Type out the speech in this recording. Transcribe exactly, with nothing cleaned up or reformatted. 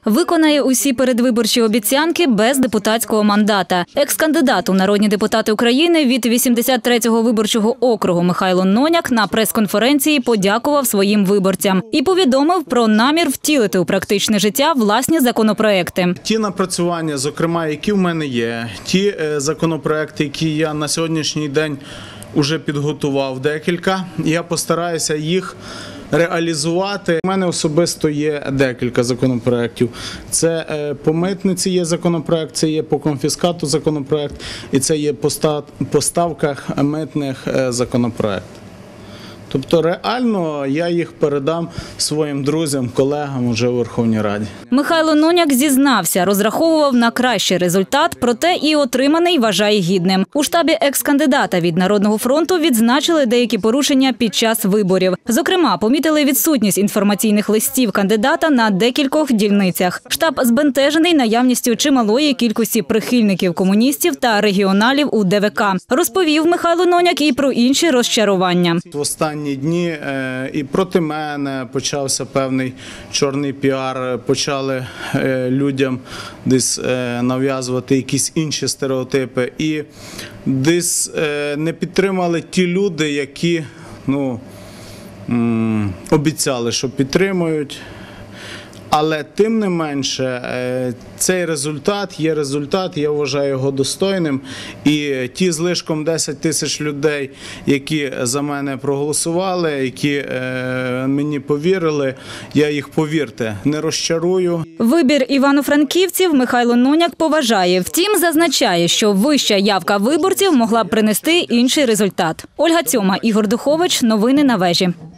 Виконає усі передвиборчі обіцянки без депутатського мандата. Екс-кандидат у народні депутати України від вісімдесят третього виборчого округу Михайло Ноняк на прес-конференції подякував своїм виборцям і повідомив про намір втілити у практичне життя власні законопроекти. Ті напрацювання, зокрема, які в мене є, ті законопроекти, які я на сьогоднішній день вже підготував декілька, я постараюся їх реалізувати. У мене особисто є декілька законопроєктів. Це по митниці є законопроєкт, це є по конфіскату законопроєкт і це є по ставках митних законопроєкт. Тобто реально я їх передам своїм друзям, колегам уже у Верховній Раді. Михайло Ноняк зізнався, розраховував на кращий результат, проте і отриманий вважає гідним. У штабі екс-кандидата від Народного фронту відзначили деякі порушення під час виборів. Зокрема, помітили відсутність інформаційних листів кандидата на декількох дільницях. Штаб збентежений наявністю чималої кількості прихильників комуністів та регіоналів у Де Ве Ка. Розповів Михайло Ноняк і про інші розчарування. В останні дні і проти мене почався певний чорний піар, почали людям десь нав'язувати якісь інші стереотипи і десь не підтримали ті люди, які ну, обіцяли, що підтримують. Але тим не менше, цей результат є результат, я вважаю його достойним. І ті злишком десять тисяч людей, які за мене проголосували, які мені повірили, я їх, повірте, не розчарую. Вибір івано-франківців Михайло Ноняк поважає. Втім, зазначає, що вища явка виборців могла б принести інший результат. Ольга Цьома, Ігор Духович. Новини на вежі.